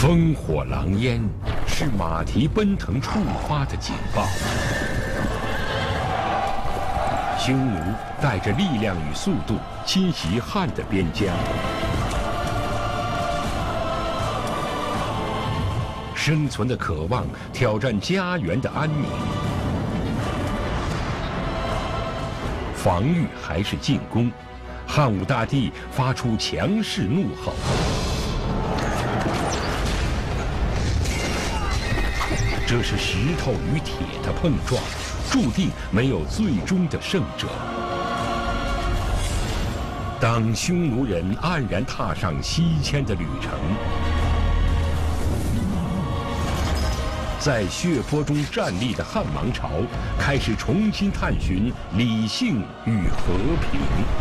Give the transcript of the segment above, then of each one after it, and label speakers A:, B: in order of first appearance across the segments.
A: 烽火狼烟是马蹄奔腾触发的警报。匈奴带着力量与速度侵袭汉的边疆，生存的渴望挑战家园的安宁。防御还是进攻？汉武大帝发出强势怒吼。这是石头与铁的碰撞，注定没有最终的胜者。当匈奴人黯然踏上西迁的旅程，在血泊中站立的汉王朝开始重新探寻理性与和平。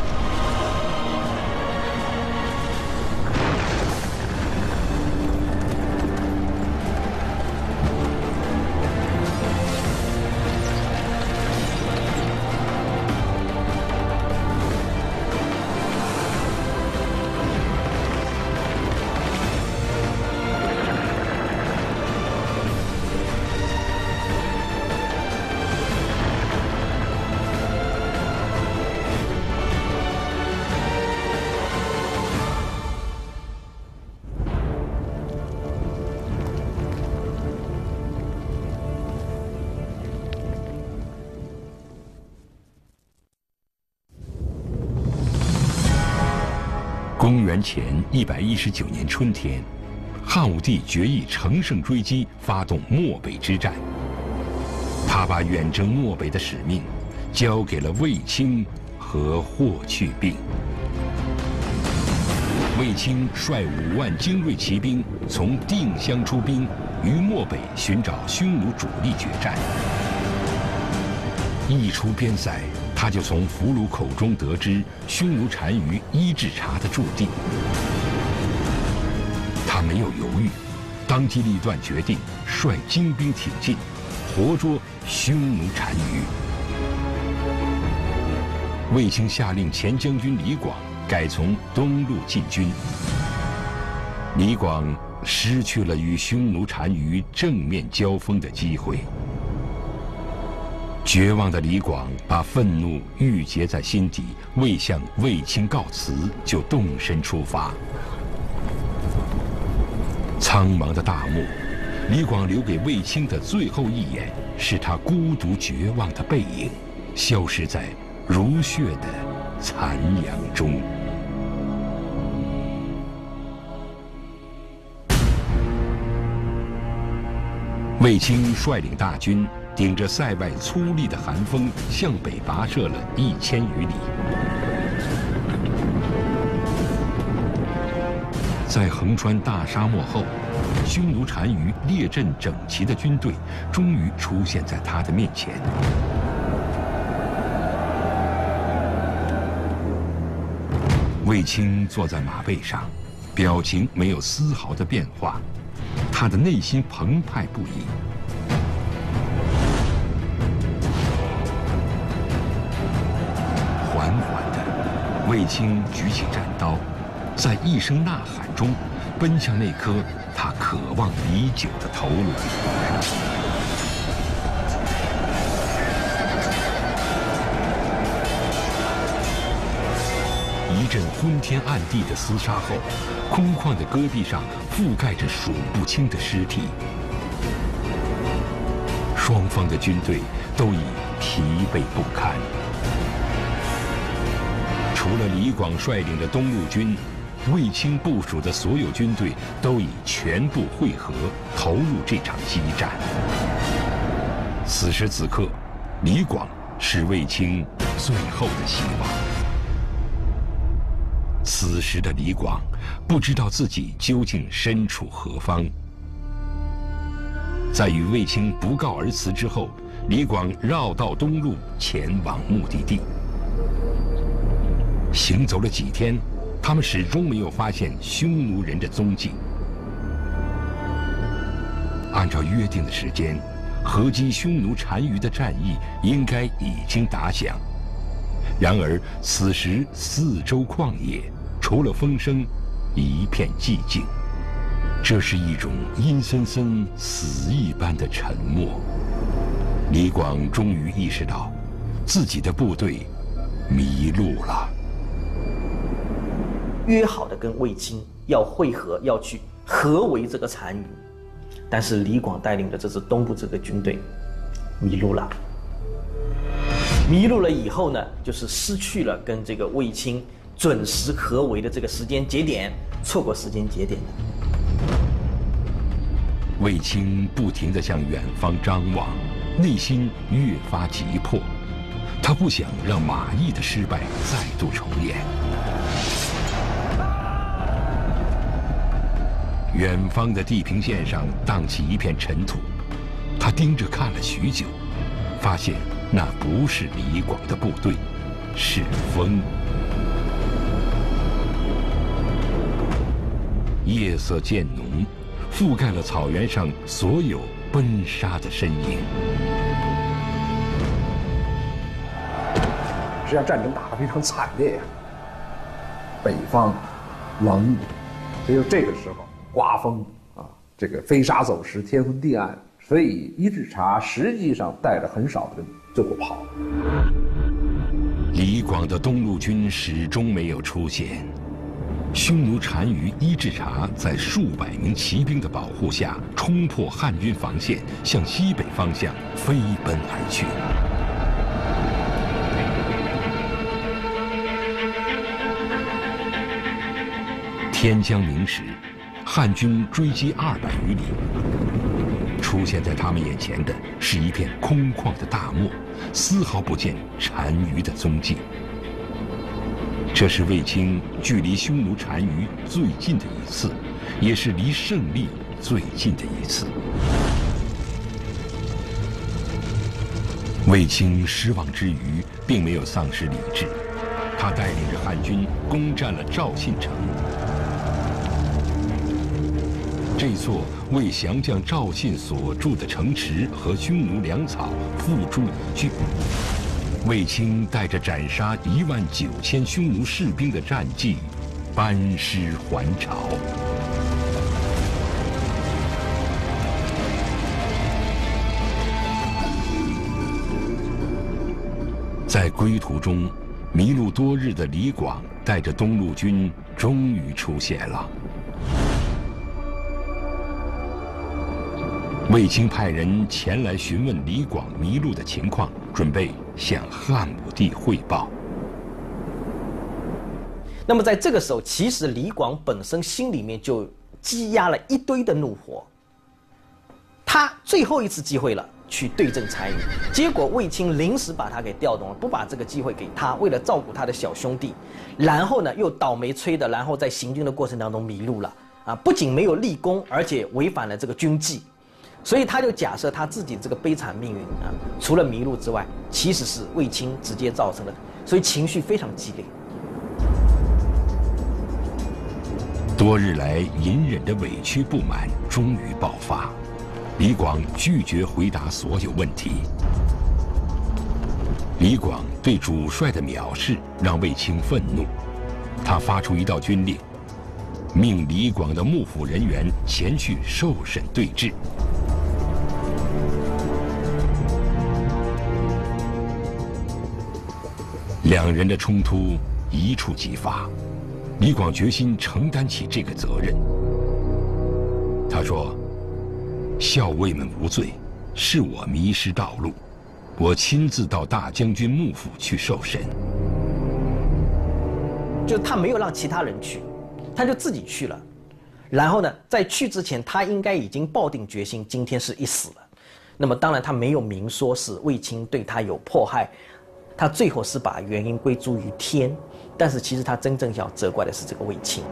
A: 公元前119年春天，汉武帝决意乘胜追击，发动漠北之战。他把远征漠北的使命交给了卫青和霍去病。卫青率5万精锐骑兵从定襄出兵，于漠北寻找匈奴主力决战。一出边塞，他就从俘虏口中得知匈奴单于伊稚茶的驻地。他没有犹豫，当机立断决定率精兵挺进，活捉匈奴单于。卫青下令前将军李广改从东路进军。李广失去了与匈奴单于正面交锋的机会。绝望的李广把愤怒郁结在心底，未向卫青告辞，就动身出发。苍茫的大漠，李广留给卫青的最后一眼，是他孤独绝望的背影，消失在如血的残阳中。卫青率领大军，顶着塞外粗粝的寒风，向北跋涉了1000余里。在横穿大沙漠后，匈奴单于列阵整齐的军队终于出现在他的面前。卫青坐在马背上，表情没有丝毫的变化，他的内心澎湃不已。缓缓地，卫青举起战刀，在一声呐喊中，奔向那颗他渴望已久的头颅。一阵昏天暗地的厮杀后，空旷的戈壁上覆盖着数不清的尸体。双方的军队都已疲惫不堪。除了李广率领的东路军，卫青部署的所有军队都已全部会合，投入这场激战。此时此刻，李广是卫青最后的希望。此时的李广不知道自己究竟身处何方。在与卫青不告而辞之后，李广绕道东路前往目的地。行走了几天，他们始终没有发现匈奴人的踪迹。按照约定的时间，合击匈奴单于的战役应该已经打响。然而此时四周旷野，除了风声，一片寂静。 这是一种阴森森、死一般的沉默。李广终于意识到，自己的部队迷路了。
B: 约好的跟卫青要会合，要去合围这个单于，但是李广带领的这支东部这个军队迷路了。迷路了以后呢，就是失去了跟这个卫青准时合围的这个时间节点，错过时间节点了。
A: 卫青不停地向远方张望，内心越发急迫。他不想让马邑的失败再度重演。远方的地平线上荡起一片尘土，他盯着看了许久，发现那不是李广的部队，是风。夜色渐浓，覆盖了草原上所有奔杀的身影。
C: 实际上战争打得非常惨烈呀，北方冷，所以这个时候刮风啊，这个飞沙走石，天昏地暗，所以伊稚茶实际上带着很少的人最后跑。
A: 李广的东路军始终没有出现。匈奴单于伊稚茶在数百名骑兵的保护下，冲破汉军防线，向西北方向飞奔而去。天将明时，汉军追击200余里，出现在他们眼前的是一片空旷的大漠，丝毫不见单于的踪迹。这是卫青距离匈奴单于最近的一次，也是离胜利最近的一次。卫青失望之余，并没有丧失理智，他带领着汉军攻占了赵信城。这座为降将赵信所筑的城池和匈奴粮草付诸一炬。卫青带着斩杀19000匈奴士兵的战绩，班师还朝。在归途中，迷路多日的李广带着东路军终于出现了。卫青派人前来询问李广迷路的情况，准备向汉武帝汇报。
B: 那么在这个时候，其实李广本身心里面就积压了一堆的怒火。他最后一次机会了，去对阵单于，结果卫青临时把他给调动了，不把这个机会给他，为了照顾他的小兄弟，然后呢又倒霉催的，然后在行军的过程当中迷路了啊！不仅没有立功，而且违反了这个军纪。所以他就假设他自己这个悲惨命运啊，除了迷路之外，其实是卫青直接造成的，所以情绪非常激烈。
A: 多日来隐忍的委屈不满终于爆发，李广拒绝回答所有问题。李广对主帅的藐视让卫青愤怒，他发出一道军令，命李广的幕府人员前去受审对质。两人的冲突一触即发，李广决心承担起这个责任。他说：“校尉们无罪，是我迷失道路，我亲自到大将军幕府去受审。”
B: 就他没有让其他人去，他就自己去了。然后呢，在去之前，他应该已经抱定决心，今天是一死了。那么当然，他没有明说是卫青对他有迫害。他最后是把原因归诸于天，但是其实他真正要责怪的是这个卫青。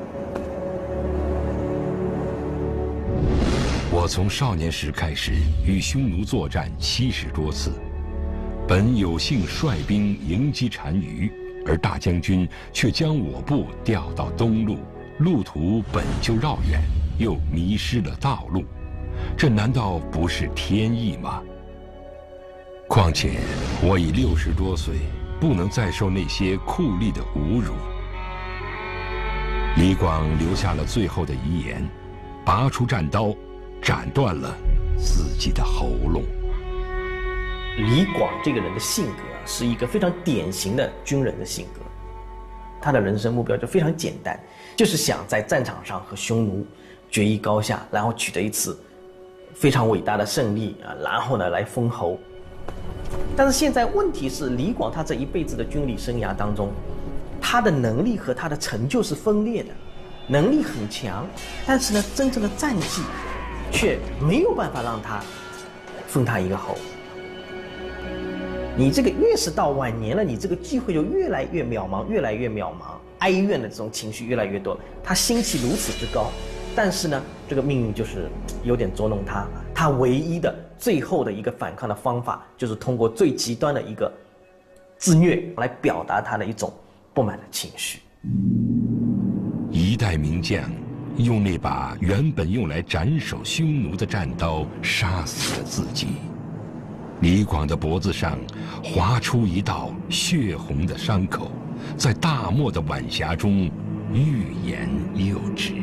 A: 我从少年时开始与匈奴作战70多次，本有幸率兵迎击单于，而大将军却将我部调到东路，路途本就绕远，又迷失了道路，这难道不是天意吗？况且我已60多岁，不能再受那些酷吏的侮辱。李广留下了最后的遗言，把拔出战刀，斩断了自己的喉咙。
B: 李广这个人的性格是一个非常典型的军人的性格，他的人生目标就非常简单，就是想在战场上和匈奴决一高下，然后取得一次非常伟大的胜利啊，然后呢来封侯。但是现在问题是，李广他这一辈子的军旅生涯当中，他的能力和他的成就是分裂的，能力很强，但是呢，真正的战绩却没有办法让他封他一个侯。你这个越是到晚年了，你这个机会就越来越渺茫，越来越渺茫，哀怨的这种情绪越来越多。他心气如此之高，但是呢，这个命运就是有点捉弄他。他唯一的最后的一个反抗的方法，就是通过最极端的一个自虐来表达他的一种不满的情绪。
A: 一代名将用那把原本用来斩首匈奴的战刀杀死了自己。李广的脖子上划出一道血红的伤口，在大漠的晚霞中欲言又止。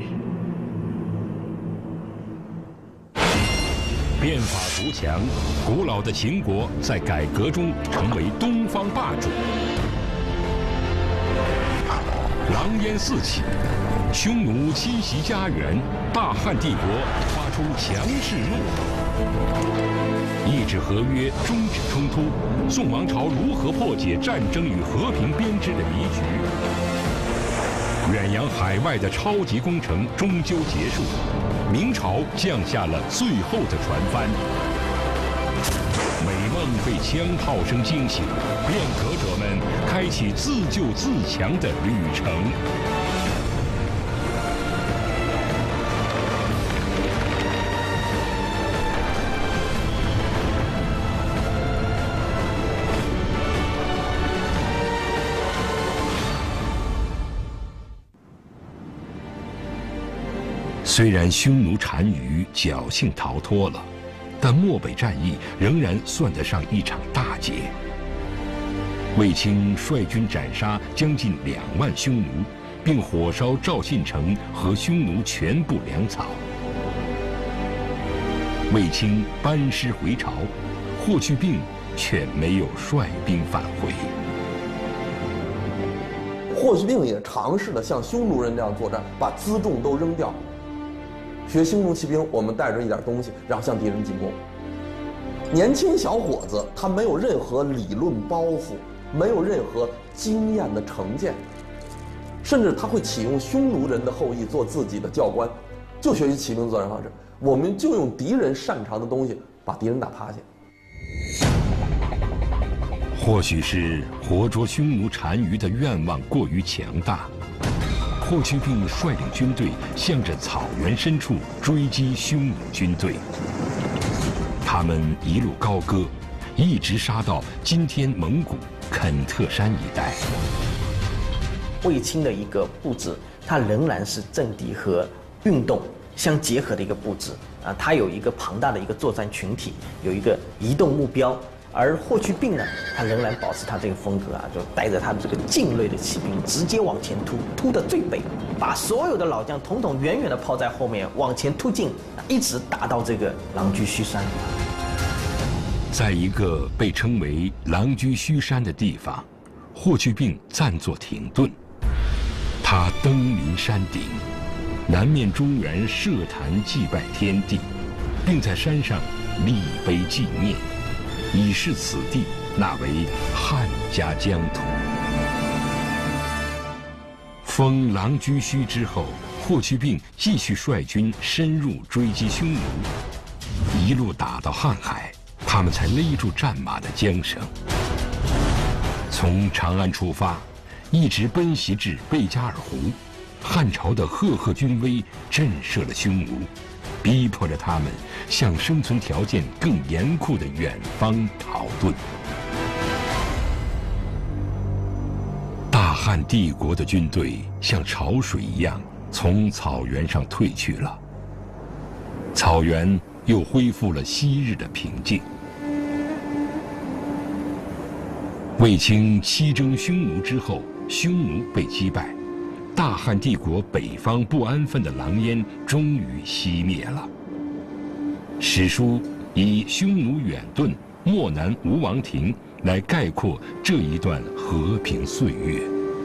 A: 变法图强，古老的秦国在改革中成为东方霸主。狼烟四起，匈奴侵袭家园，大汉帝国发出强势怒吼。一纸合约终止冲突，宋王朝如何破解战争与和平编织的谜局？远洋海外的超级工程终究结束，明朝降下了最后的船帆。美梦被枪炮声惊醒，变革者们开启自救自强的旅程。虽然匈奴单于侥幸逃脱了，但漠北战役仍然算得上一场大捷。卫青率军斩杀将近2万匈奴，并火烧赵信城和匈奴全部粮草。卫青班师回朝，霍去病却没有率兵返回。
D: 霍去病也尝试了像匈奴人这样作战，把辎重都扔掉。学匈奴骑兵，我们带着一点东西，然后向敌人进攻。年轻小伙子，他没有任何理论包袱，没有任何经验的成见，甚至他会启用匈奴人的后裔做自己的教官，就学习骑兵作战方式。我们就用敌人擅长的东西把敌人打趴下。
A: 或许是活捉匈奴单于的愿望过于强大，霍去病率领军队向着草原深处追击匈奴军队。他们一路高歌，一直杀到今天蒙古肯特山一带。
B: 卫青的一个布置，它仍然是政敌和运动相结合的一个布置啊，它有一个庞大的一个作战群体，有一个移动目标。而霍去病呢，他仍然保持他这个风格啊，就带着他的这个精锐的骑兵直接往前突，突得最北，把所有的老将统统远远地抛在后面，往前突进，一直打到这个狼居胥山。
A: 在一个被称为狼居胥山的地方，霍去病暂作停顿。他登临山顶，南面中原设坛祭拜天地，并在山上立碑纪念，以示此地纳为汉家疆土。封狼居胥之后，霍去病继续率军深入追击匈奴，一路打到瀚海，他们才勒住战马的缰绳。从长安出发，一直奔袭至贝加尔湖，汉朝的赫赫军威震慑了匈奴，逼迫着他们向生存条件更严酷的远方逃遁。大汉帝国的军队像潮水一样从草原上退去了，草原又恢复了昔日的平静。卫青西征匈奴之后，匈奴被击败， 大汉帝国北方不安分的狼烟终于熄灭了。史书以匈奴远遁、漠南无王庭来概括这一段和平岁月。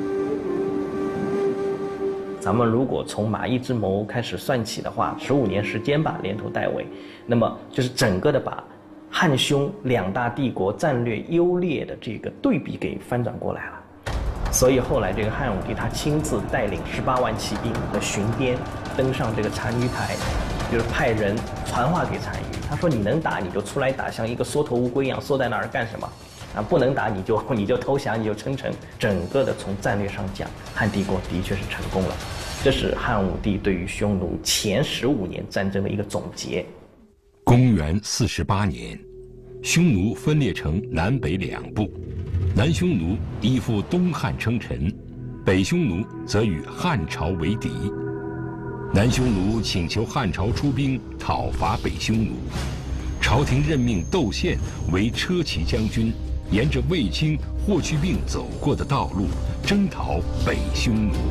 B: 咱们如果从马邑之谋开始算起的话，15年时间吧，连头带尾，那么就是整个的把汉匈两大帝国战略优劣的这个对比给翻转过来了。所以后来这个汉武帝他亲自带领18万骑兵的巡边登上这个单于台，就是派人传话给单于，他说你能打你就出来打，像一个缩头乌龟一样缩在那儿干什么？啊，不能打你就投降，你就称臣。整个的从战略上讲，汉帝国的确是成功了。这是汉武帝对于匈奴前15年战争的一个总结。
A: 公元48年，匈奴分裂成南北两部，南匈奴依附东汉称臣，北匈奴则与汉朝为敌。南匈奴请求汉朝出兵讨伐北匈奴，朝廷任命窦宪为车骑将军，沿着卫青、霍去病走过的道路征讨北匈奴。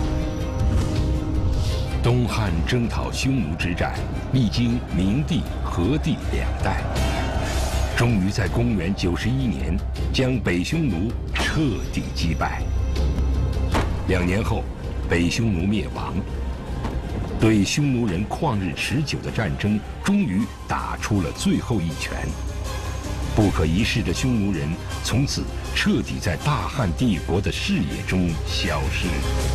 A: 东汉征讨匈奴之战历经明帝、和帝两代，终于在公元91年将北匈奴彻底击败。2年后，北匈奴灭亡。对匈奴人旷日持久的战争终于打出了最后一拳。不可一世的匈奴人从此彻底在大汉帝国的视野中消失。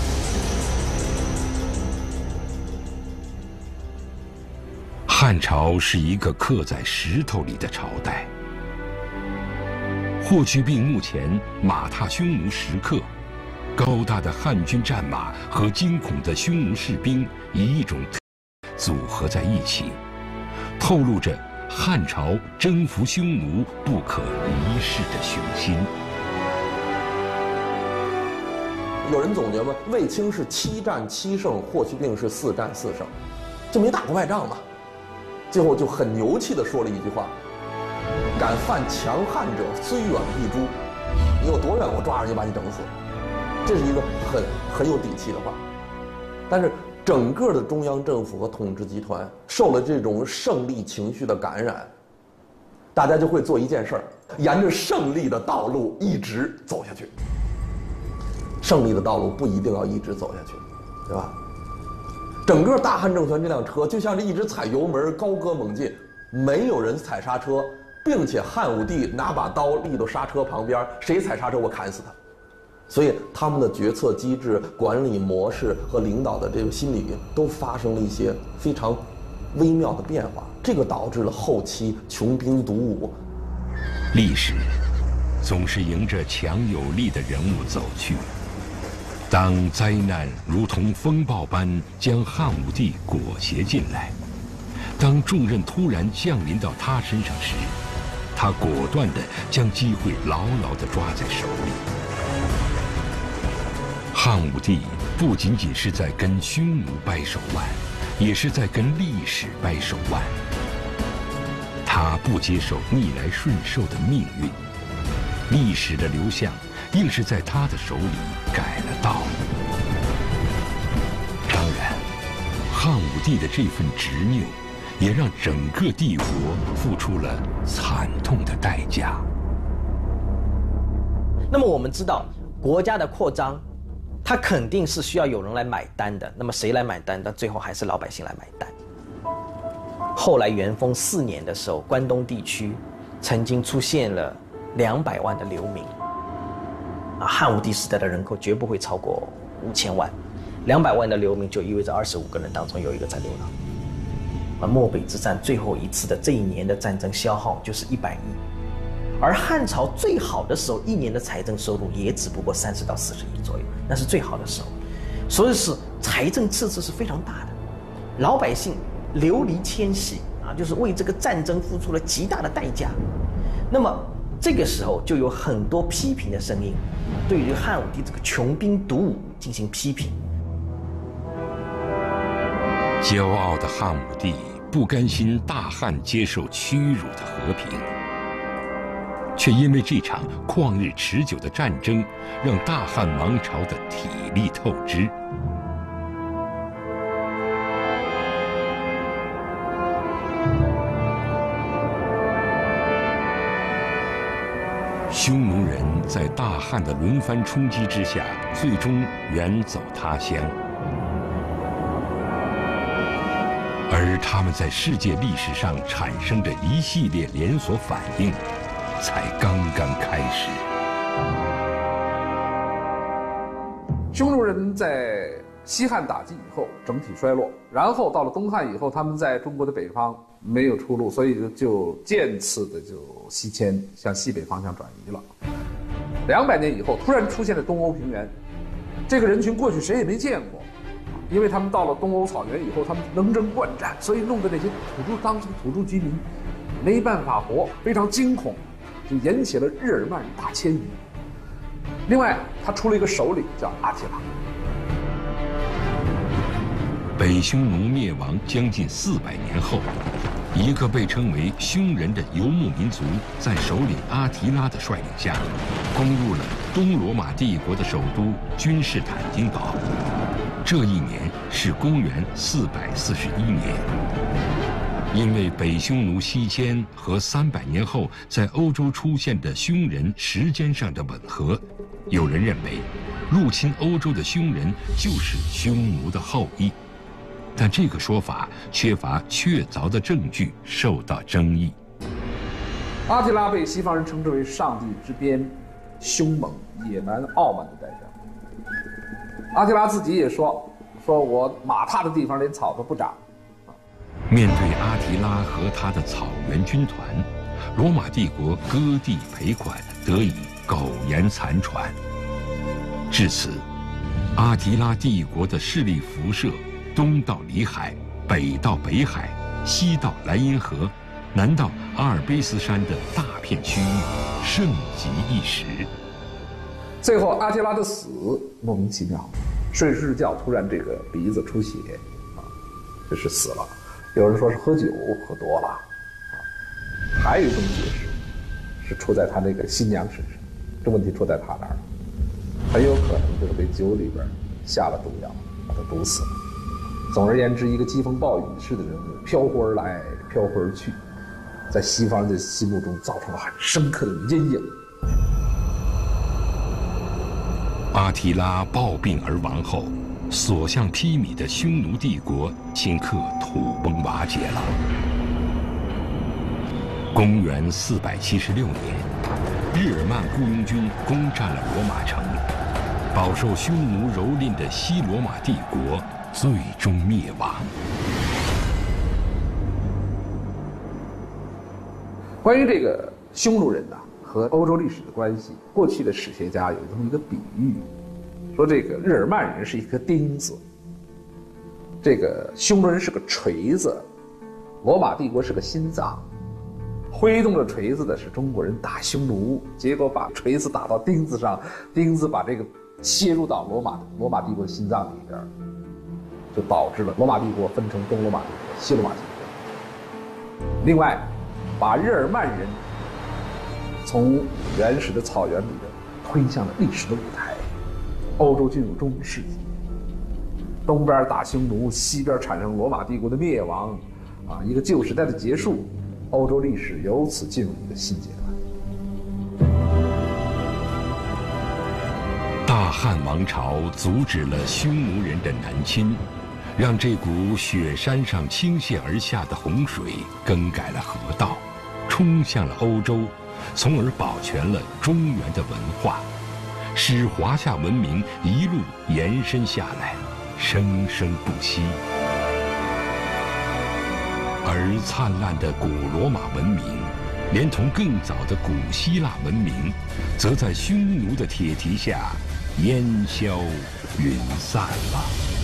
A: 汉朝是一个刻在石头里的朝代。霍去病墓前马踏匈奴时刻，高大的汉军战马和惊恐的匈奴士兵以一种组合在一起，透露着汉朝征服匈奴不可一世的雄心。
D: 有人总结嘛，卫青是7战7胜，霍去病是4战4胜，就没打过败仗嘛。最后就很牛气地说了一句话：“敢犯强汉者，虽远必诛。你有多远，我抓着你把你整死。”这是一个很有底气的话。但是整个的中央政府和统治集团受了这种胜利情绪的感染，大家就会做一件事儿，沿着胜利的道路一直走下去。胜利的道路不一定要一直走下去，对吧？整个大汉政权这辆车就像是一直踩油门高歌猛进，没有人踩刹车，并且汉武帝拿把刀立到刹车旁边，谁踩刹车我砍死他。所以他们的决策机制、管理模式和领导的这个心理都发生了一些非常微妙的变化，这个导致了后期穷兵黩武。
A: 历史总是迎着强有力的人物走去。当灾难如同风暴般将汉武帝裹挟进来，当重任突然降临到他身上时，他果断地将机会牢牢地抓在手里。汉武帝不仅仅是在跟匈奴掰手腕，也是在跟历史掰手腕。他不接受逆来顺受的命运，历史的流向硬是在他的手里改了道。当然，汉武帝的这份执拗，也让整个帝国付出了惨痛的代价。
B: 那么我们知道，国家的扩张，它肯定是需要有人来买单的。那么谁来买单？但最后还是老百姓来买单。后来元丰4年的时候，关东地区曾经出现了200万的流民。汉武帝时代的人口绝不会超过5000万，200万的流民就意味着25个人当中有1个在流浪。漠北之战最后一次的这一年的战争消耗就是100亿，而汉朝最好的时候，1年的财政收入也只不过30到40亿左右，那是最好的时候，所以是财政赤字是非常大的，老百姓流离迁徙就是为这个战争付出了极大的代价。那么这个时候就有很多批评的声音，对于汉武帝这个穷兵黩武进行批评。
A: 骄傲的汉武帝不甘心大汉接受屈辱的和平， 却因为这场旷日持久的战争，让大汉王朝的体力透支。匈奴人在大汉的轮番冲击之下，最终远走他乡。而他们在世界历史上产生的一系列连锁反应，才刚刚开始。
C: 匈奴人在西汉打击以后整体衰落，然后到了东汉以后，他们在中国的北方没有出路，所以就渐次的就西迁，向西北方向转移了。200年以后，突然出现了东欧平原，这个人群过去谁也没见过，因为他们到了东欧草原以后，他们能征惯战，所以弄得那些当时的土著居民没办法活，非常惊恐，就引起了日耳曼人大迁移。另外，他出了一个首领叫阿提拉。
A: 北匈奴灭亡将近400年后，一个被称为匈人的游牧民族，在首领阿提拉的率领下，攻入了东罗马帝国的首都君士坦丁堡。这一年是公元441年。因为北匈奴西迁和300年后在欧洲出现的匈人时间上的吻合，有人认为，入侵欧洲的匈人就是匈奴的后裔。但这个说法缺乏确凿的证据，受到争议。
C: 阿提拉被西方人称之为上帝之鞭，凶猛、野蛮、傲慢的代表。阿提拉自己也说我马踏的地方连草都不长。
A: 面对阿提拉和他的草原军团，罗马帝国割地赔款，得以苟延残喘。至此，阿提拉帝国的势力辐射东到里海，北到北海，西到莱茵河，南到阿尔卑斯山的大片区域，盛极一时。
C: 最后，阿提拉的死莫名其妙，睡睡觉突然这个鼻子出血，这是死了。有人说是喝酒喝多了，还有一种解释是出在他那个新娘身上，这问题出在他那儿了，很有可能就是被酒里边下了毒药，把他毒死了。总而言之，一个疾风暴雨式的人物，飘忽而来，飘忽而去，在西方人的心目中造成了很深刻的阴影。
A: 阿提拉暴病而亡后，所向披靡的匈奴帝国顷刻土崩瓦解了。公元476年，日耳曼雇佣军攻占了罗马城，饱受匈奴蹂躏的西罗马帝国最终灭亡。
C: 关于这个匈奴人和欧洲历史的关系，过去的史学家有这么一个比喻，说这个日耳曼人是一颗钉子，这个匈奴人是个锤子，罗马帝国是个心脏。挥动着锤子的是中国人打匈奴，结果把锤子打到钉子上，钉子把这个切入到罗马帝国的心脏里边，就导致了罗马帝国分成东罗马帝国、西罗马帝国。另外，把日耳曼人从原始的草原里边推向了历史的舞台。欧洲进入中古世纪，东边打匈奴，西边产生罗马帝国的灭亡，一个旧时代的结束，欧洲历史由此进入一个新阶段。
A: 大汉王朝阻止了匈奴人的南侵，让这股雪山上倾泻而下的洪水更改了河道，冲向了欧洲，从而保全了中原的文化，使华夏文明一路延伸下来，生生不息。而灿烂的古罗马文明，连同更早的古希腊文明，则在匈奴的铁蹄下烟消云散了。